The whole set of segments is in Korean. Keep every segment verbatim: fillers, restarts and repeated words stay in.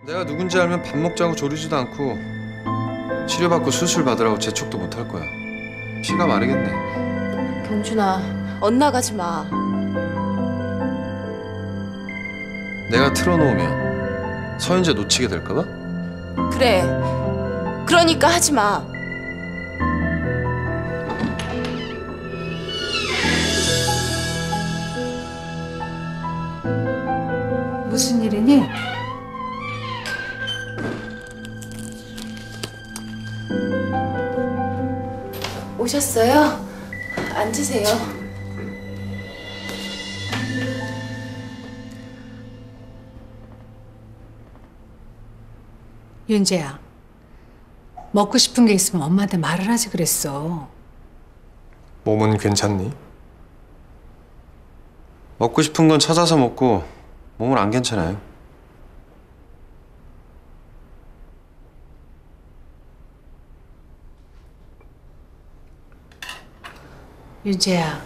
내가 누군지 알면 밥 먹자고 조르지도 않고 치료받고 수술 받으라고 재촉도 못 할 거야. 피가 마르겠네. 경준아, 엇나가지 마. 내가 틀어놓으면 서윤재 놓치게 될까 봐? 그래. 그러니까 하지 마. 무슨 일이니? 오셨어요? 앉으세요. 윤재야, 먹고 싶은 게 있으면 엄마한테 말을 하지 그랬어. 몸은 괜찮니? 먹고 싶은 건 찾아서 먹고 몸은 안 괜찮아요. 윤재야,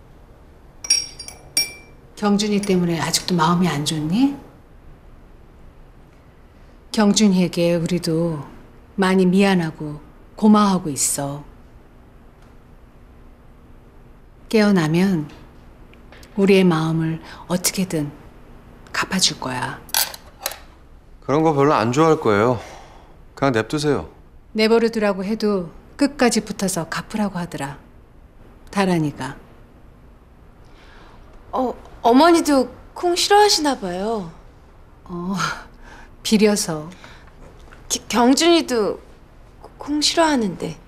경준이 때문에 아직도 마음이 안 좋니? 경준이에게 우리도 많이 미안하고 고마워하고 있어. 깨어나면 우리의 마음을 어떻게든 갚아줄 거야. 그런 거 별로 안 좋아할 거예요. 그냥 냅두세요. 내버려 두라고 해도 끝까지 붙어서 갚으라고 하더라. 다란이가. 어, 어머니도 콩 싫어하시나 봐요. 어, 비려서. 기, 경준이도 콩 싫어하는데.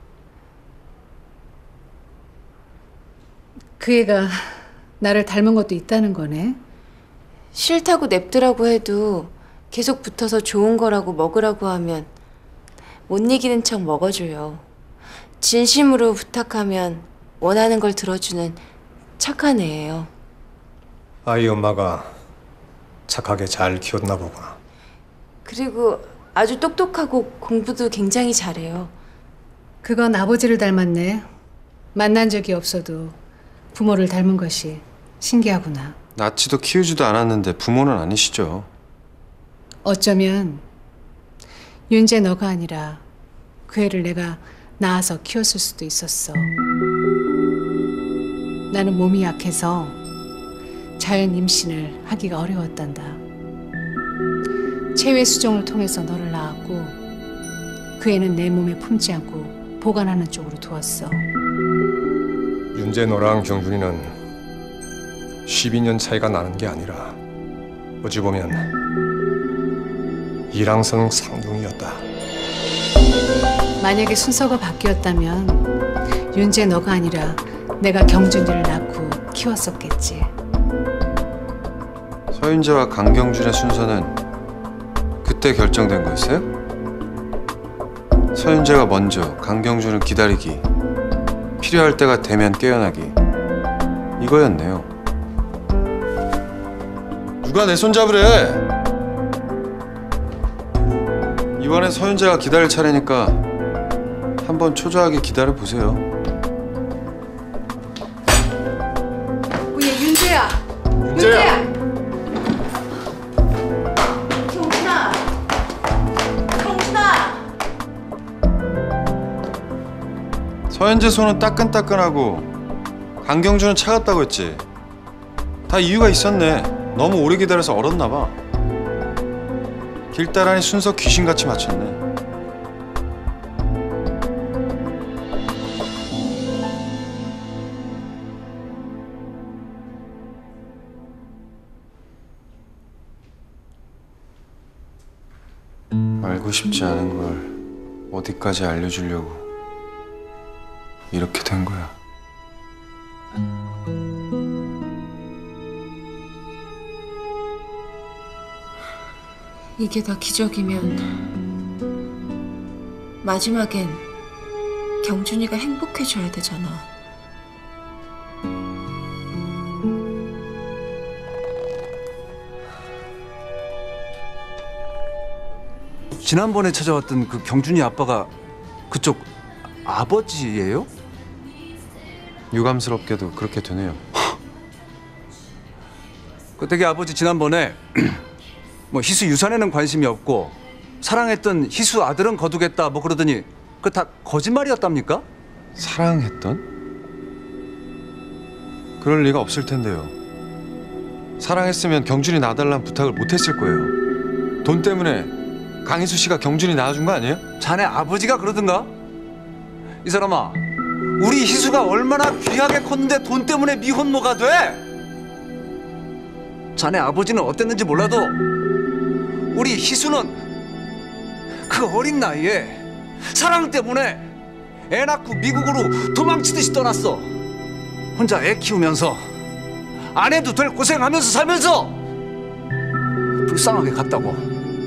그 애가 나를 닮은 것도 있다는 거네. 싫다고 냅두라고 해도 계속 붙어서 좋은 거라고 먹으라고 하면 못 이기는 척 먹어줘요. 진심으로 부탁하면 원하는 걸 들어주는 착한 애예요. 아이 엄마가 착하게 잘 키웠나 보구나. 그리고 아주 똑똑하고 공부도 굉장히 잘해요. 그건 아버지를 닮았네. 만난 적이 없어도 부모를 닮은 것이 신기하구나. 낳지도 키우지도 않았는데 부모는 아니시죠. 어쩌면 윤재 너가 아니라 그 애를 내가 낳아서 키웠을 수도 있었어. 나는 몸이 약해서 자연 임신을 하기가 어려웠단다. 체외 수정을 통해서 너를 낳았고 그 애는 내 몸에 품지 않고 보관하는 쪽으로 두었어. 윤재 너랑 경준이는 십이 년 차이가 나는 게 아니라 어찌 보면 일항성 상둥이었다. 만약에 순서가 바뀌었다면 윤재 너가 아니라 내가 경준이를 낳고 키웠었겠지. 서윤재와 강경준의 순서는 그때 결정된 거였어요? 서윤재가 먼저, 강경준을 기다리기, 필요할 때가 되면 깨어나기, 이거였네요. 누가 내 손잡으래? 이번엔 서윤재가 기다릴 차례니까 한번 초조하게 기다려보세요. 오예, 윤재야! 윤재야! 경준아! 경준아! 서윤재 손은 따끈따끈하고 강경준은 차갑다고 했지. 다 이유가 있었네. 너무 오래 기다려서 얼었나 봐. 길다란이 순서 귀신같이 맞췄네. 알고 싶지 않은 걸 어디까지 알려주려고 이렇게 된 거야. 이게 다 기적이면 마지막엔 경준이가 행복해져야 되잖아. 지난번에 찾아왔던 그 경준이 아빠가 그쪽 아버지예요? 유감스럽게도 그렇게 되네요. 그 댁의 아버지 지난번에 뭐 희수 유산에는 관심이 없고 사랑했던 희수 아들은 거두겠다 뭐 그러더니 그 다 거짓말이었답니까? 사랑했던? 그럴 리가 없을 텐데요. 사랑했으면 경준이 낳아달라는 부탁을 못했을 거예요. 돈 때문에 강희수 씨가 경준이 낳아준 거 아니에요? 자네 아버지가 그러던가? 이 사람아, 우리 희수가 얼마나 귀하게 컸는데 돈 때문에 미혼모가 돼? 자네 아버지는 어땠는지 몰라도 우리 희수는 그 어린 나이에 사랑 때문에 애 낳고 미국으로 도망치듯이 떠났어. 혼자 애 키우면서 아내도 될 고생하면서 살면서 불쌍하게 갔다고.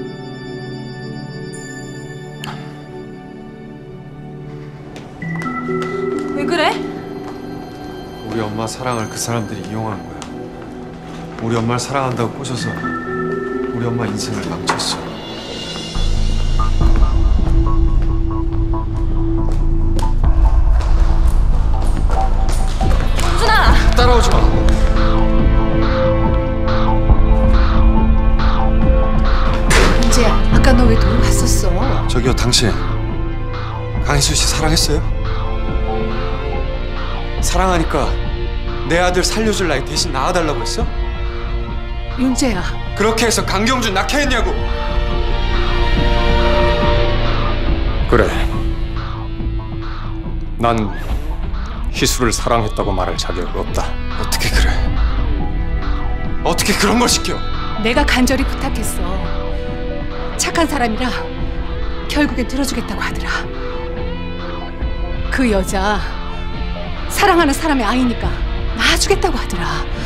왜 그래? 우리 엄마 사랑을 그 사람들이 이용한 거야. 우리 엄마를 사랑한다고 꼬셔서 우리 엄마 인생을 망쳤어. 경준아! 따라오지 마. 윤재야, 아까 너 왜 돌아왔었어? 저기요, 당신 강희수 씨 사랑했어요? 사랑하니까 내 아들 살려줄 나이 대신 낳아달라고 했어? 윤재야. 그렇게 해서 강경준 낳게 했냐고. 그래. 난 희수를 사랑했다고 말할 자격이 없다. 어떻게 그래? 어떻게 그런 걸 시켜? 내가 간절히 부탁했어. 착한 사람이라 결국엔 들어주겠다고 하더라. 그 여자 사랑하는 사람의 아이니까 낳아주겠다고 하더라.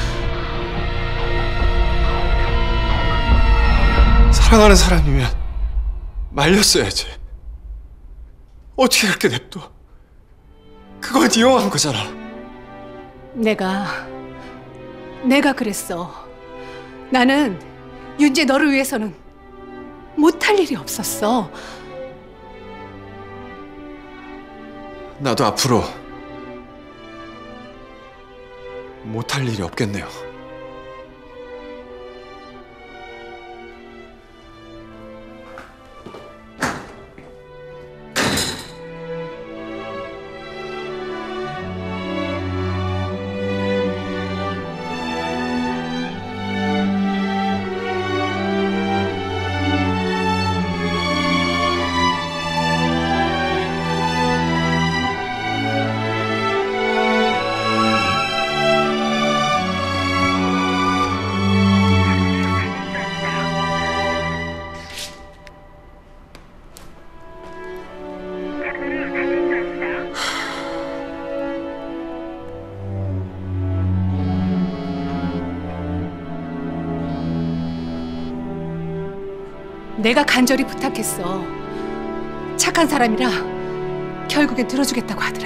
사랑하는 사람이면 말렸어야지. 어떻게 그렇게 냅둬? 그건 이용한 거잖아. 내가 내가 그랬어. 나는 윤재 너를 위해서는 못할 일이 없었어. 나도 앞으로 못할 일이 없겠네요. 내가 간절히 부탁했어. 착한 사람이라 결국엔 들어주겠다고 하더라.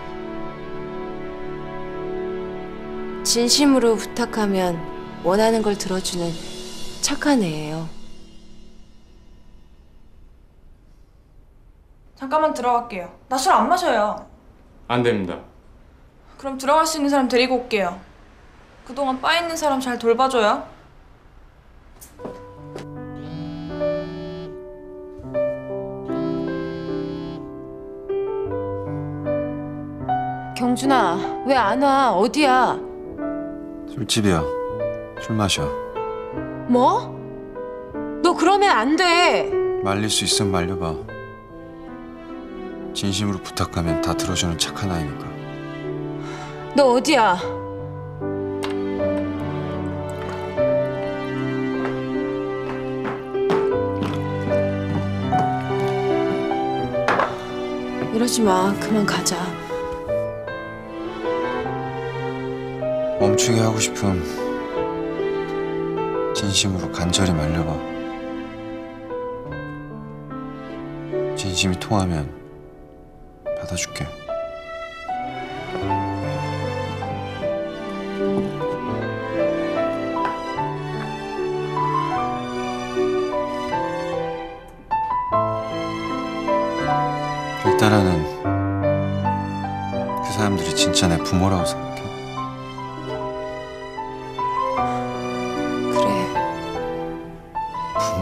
진심으로 부탁하면 원하는 걸 들어주는 착한 애예요. 잠깐만 들어갈게요. 나 술 안 마셔요. 안 됩니다. 그럼 들어갈 수 있는 사람 데리고 올게요. 그동안 빠 있는 사람 잘 돌봐줘요. 경준아, 왜 안 와? 어디야? 술집이야. 술 마셔. 뭐? 너 그러면 안 돼. 말릴 수 있으면 말려봐. 진심으로 부탁하면 다 들어주는 착한 아이니까. 너 어디야? 이러지 마. 그만 가자. 멈추게 하고 싶음 진심으로 간절히 말려봐. 진심이 통하면 받아줄게. 일단은 그 사람들이 진짜 내 부모라고 생각해. 그래.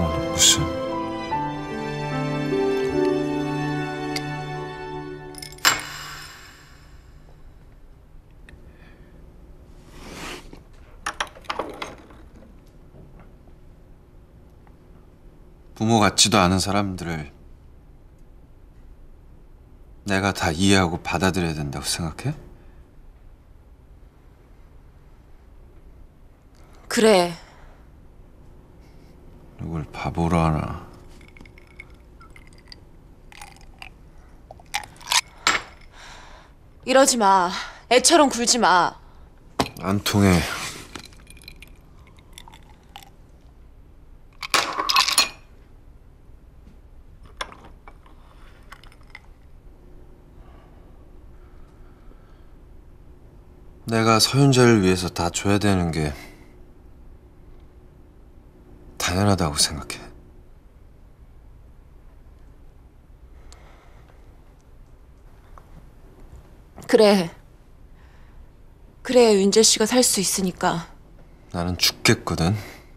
부모 같지도 않은 사람들을 내가 다 이해하고 받아들여야 된다고 생각해? 그래. 누굴 바보로 하나. 이러지 마. 애처럼 굴지 마. 안 통해. 내가 서윤재를 위해서 다 줘야 되는 게 당연하다고 생각해. 그래. 그래야 윤재 씨가 살 수 있으니까. 나는 죽겠거든.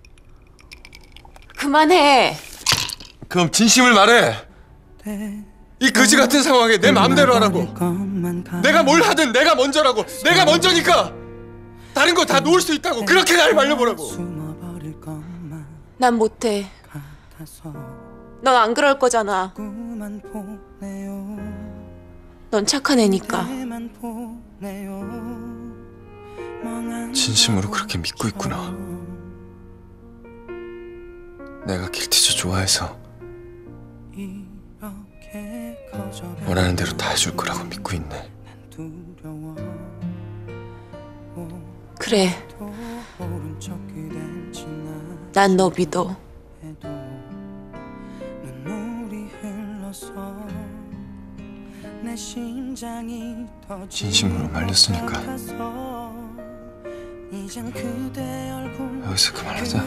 그만해. 그럼 진심을 말해. 이 거지 같은 상황에 내 마음대로 하라고. 내가 뭘 하든 내가 먼저라고. 내가 먼저니까 다른 거 다 놓을 수 있다고. 그렇게 날 말려보라고. 난 못해. 넌 안 그럴 거잖아. 넌 착한 애니까. 진심으로 그렇게 믿고 있구나. 내가 길티저 좋아해서 원하는 대로 다 해줄 거라고 믿고 있네. 그래. 난 너 믿어. 진심으로 말렸으니까 여기서 그만하자.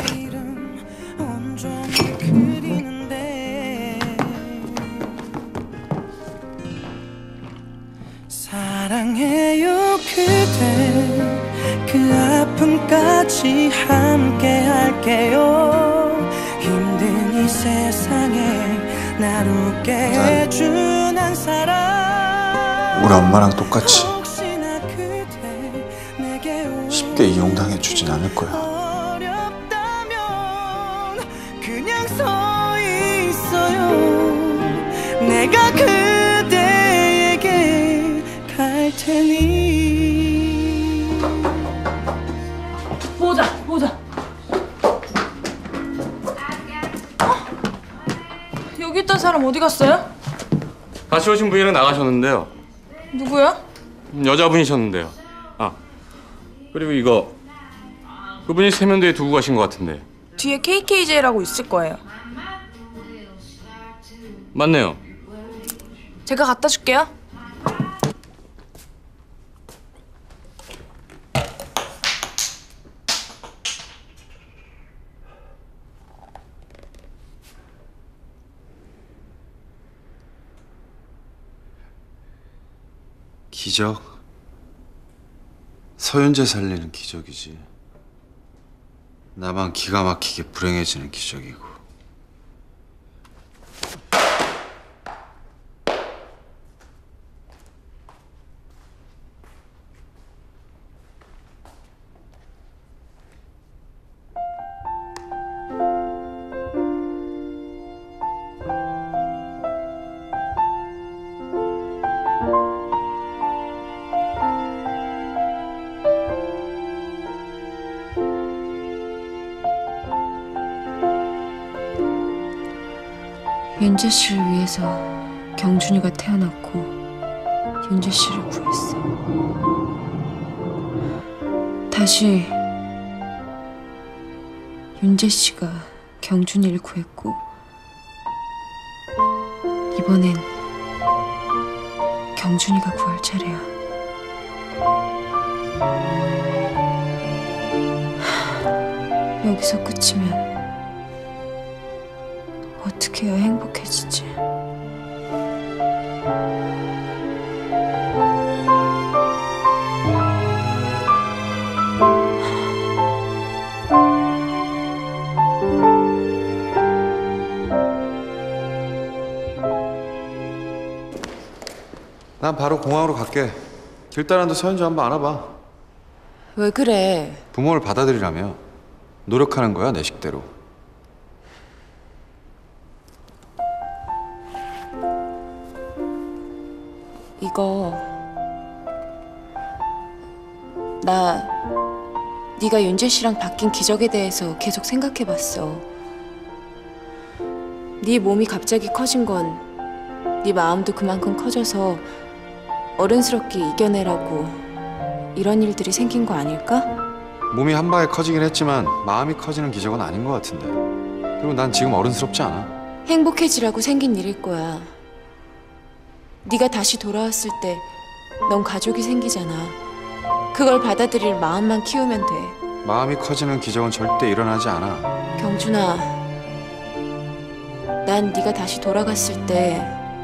사랑해요 그대 그 아픔까지 함께 할게요. 힘든 이 세상에 날 웃게 해준 한 사람. 우리 엄마랑 똑같이 쉽게 이용당해주진 않을 거야. 어렵다면 그냥 서 있어요. 내가 그대에게 갈 테니. 모자, 모자. 어? 여기 있던 사람 어디 갔어요? 같이 오신 분이랑 나가셨는데요. 누구야? 여자분이셨는데요. 아, 그리고 이거 그분이 세면대에 두고 가신 것 같은데. 뒤에 케이케이제이라고 있을 거예요. 맞네요. 제가 갖다 줄게요. 기적? 서윤재 살리는 기적이지. 나만 기가 막히게 불행해지는 기적이고. 윤재 씨를 위해서 경준이가 태어났고 윤재 씨를 구했어. 다시 윤재 씨가 경준이를 구했고 이번엔 경준이가 구할 차례야. 하, 여기서 끝이면 어떻게 해야 행복해지지? 난 바로 공항으로 갈게. 길다란도 서윤재 한번 안아봐. 왜 그래? 부모를 받아들이라며. 노력하는 거야, 내 식대로. 이거 나 네가 윤재 씨랑 바뀐 기적에 대해서 계속 생각해봤어. 네 몸이 갑자기 커진 건 네 마음도 그만큼 커져서 어른스럽게 이겨내라고 이런 일들이 생긴 거 아닐까? 몸이 한 방에 커지긴 했지만 마음이 커지는 기적은 아닌 것 같은데. 그리고 난 지금 어른스럽지 않아. 행복해지라고 생긴 일일 거야. 네가 다시 돌아왔을 때 넌 가족이 생기잖아. 그걸 받아들일 마음만 키우면 돼. 마음이 커지는 기적은 절대 일어나지 않아. 경준아, 난 네가 다시 돌아갔을 때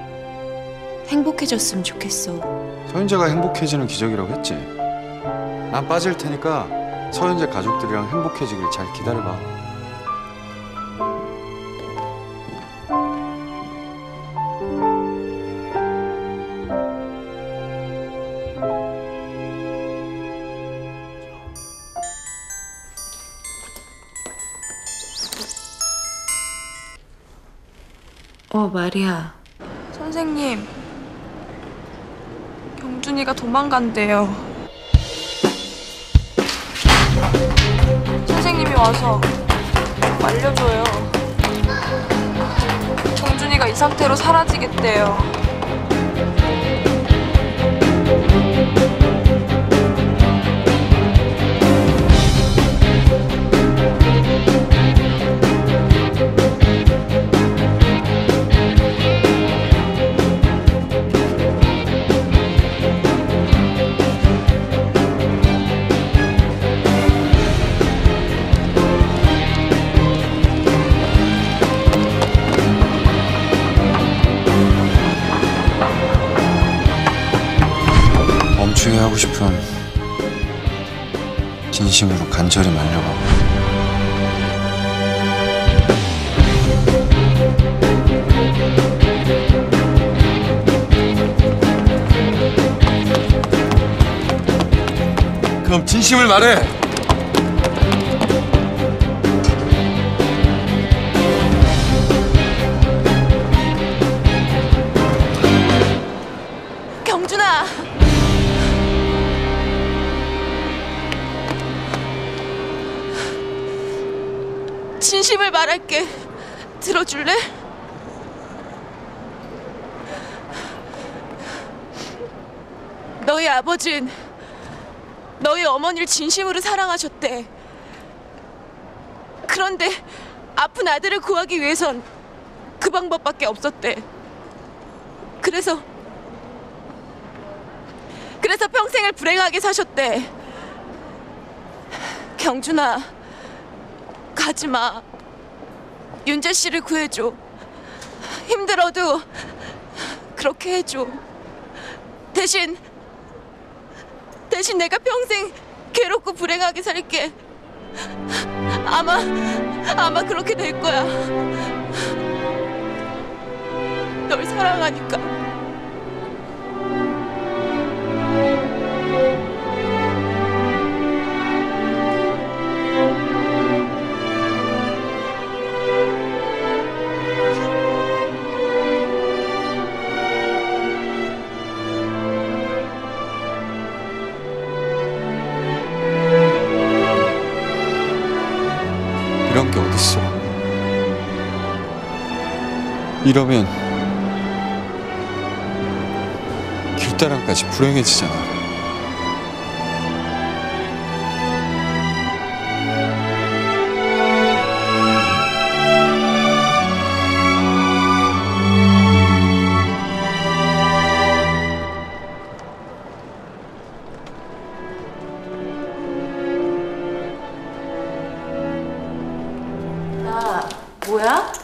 행복해졌으면 좋겠어. 서윤재가 행복해지는 기적이라고 했지. 난 빠질 테니까 서윤재 가족들이랑 행복해지길 잘 기다려봐. 어, 마리아. 선생님, 경준이가 도망간대요. 선생님이 와서 좀 알려줘요. 경준이가 이 상태로 사라지겠대요. 멈추게 하고 싶은 진심으로 간절히 말려봐. 그럼 진심을 말해. 경준아! 진심을 말할게. 들어줄래? 너희 아버진 너희 어머니를 진심으로 사랑하셨대. 그런데 아픈 아들을 구하기 위해선 그 방법밖에 없었대. 그래서 그래서 평생을 불행하게 사셨대. 경준아, 가지마. 윤재 씨를 구해줘. 힘들어도 그렇게 해줘. 대신 대신 내가 평생 괴롭고 불행하게 살게. 아마 아마 그렇게 될 거야. 널 사랑하니까. 이런 게 어딨어. 이러면 길다랑까지 불행해지잖아. 나 뭐야?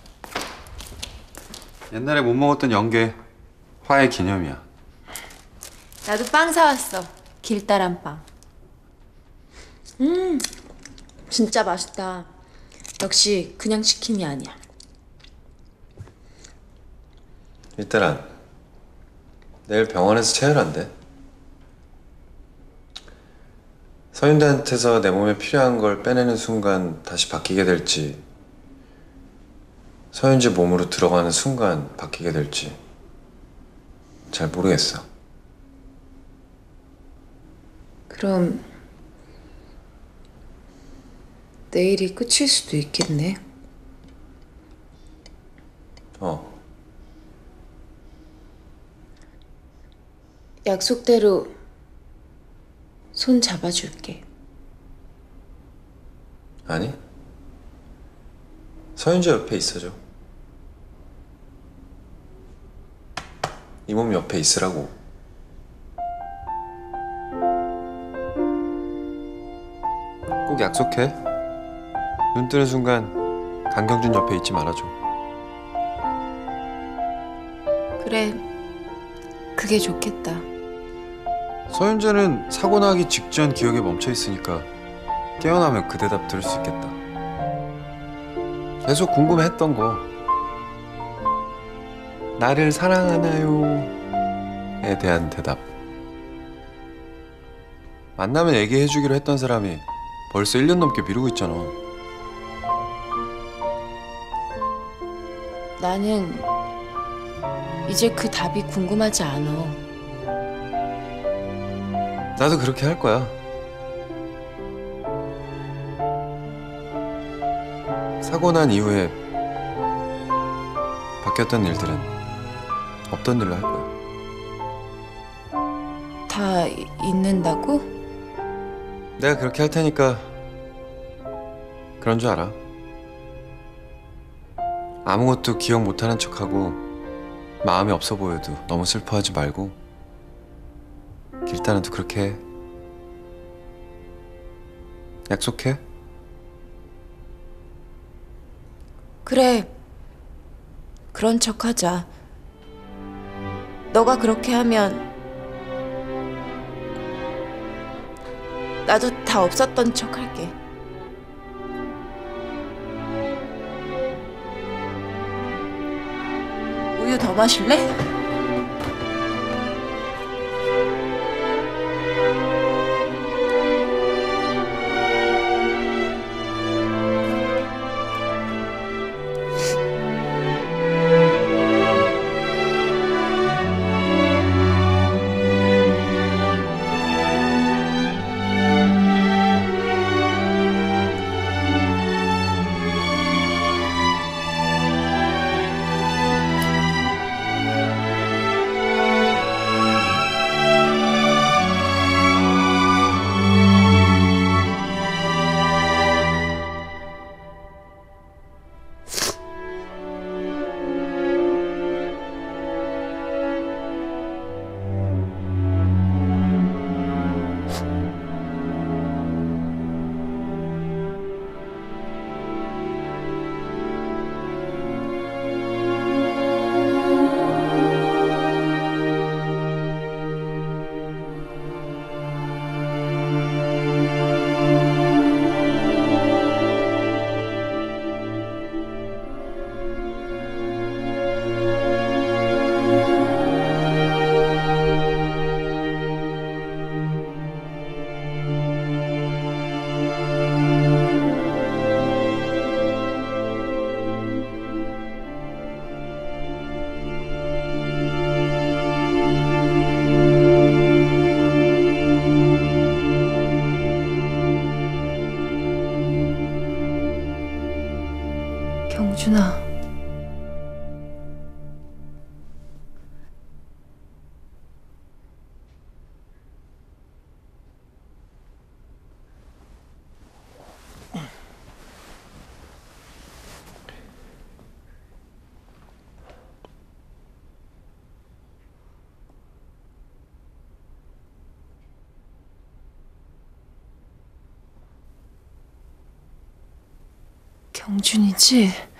옛날에 못 먹었던 연계, 화해 기념이야. 나도 빵 사왔어. 길다란 빵. 음, 진짜 맛있다. 역시 그냥 치킨이 아니야. 일단은 내일 병원에서 체열한대. 서윤대한테서 내 몸에 필요한 걸 빼내는 순간 다시 바뀌게 될지, 서윤재 몸으로 들어가는 순간 바뀌게 될지 잘 모르겠어. 그럼 내일이 끝일 수도 있겠네. 어. 약속대로 손 잡아줄게. 아니. 서윤재 옆에 있어줘. 이 몸 옆에 있으라고. 꼭 약속해. 눈 뜨는 순간 강경준 옆에 있지 말아줘. 그래, 그게 좋겠다. 서윤재는 사고 나기 직전 기억에 멈춰 있으니까 깨어나면 그 대답 들을 수 있겠다. 계속 궁금했던 거. 나를 사랑하나요?에 대한 대답. 만나면 얘기해주기로 했던 사람이 벌써 일 년 넘게 미루고 있잖아. 나는 이제 그 답이 궁금하지 않아. 나도 그렇게 할 거야. 사고 난 이후에 바뀌었던 일들은 없던 일로 할 거야. 다 잊는다고? 내가 그렇게 할 테니까 그런 줄 알아. 아무것도 기억 못하는 척하고 마음이 없어 보여도 너무 슬퍼하지 말고 길다는도 그렇게 해. 약속해? 그래, 그런 척 하자. 너가 그렇게 하면 나도 다 없었던 척 할게. 우유 더 마실래? 경준아. 경준이지?